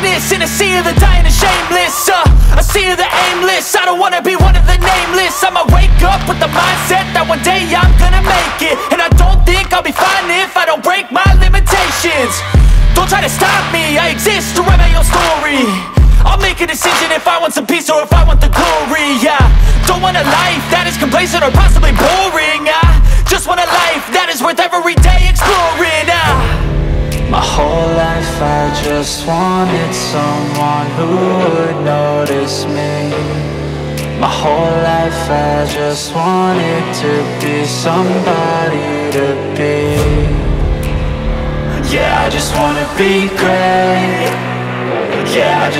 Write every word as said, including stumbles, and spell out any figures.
famous in a sea of the dying and shameless, uh, a sea of the aimless. I don't wanna be one of the nameless. I'ma wake up with the mindset that one day I'm gonna make it, and I don't think I'll be fine if I don't break my limitations. Don't try to stop me, I exist to write my own story. I'll make a decision if I want some peace or if I want the glory, yeah. Don't want a life that is complacent or possibly boring, I just want a life that is worth every day exploring, ah. My whole life I just wanted someone who would notice me. My whole life I just wanted to be somebody to be. Yeah, I just wanna be great.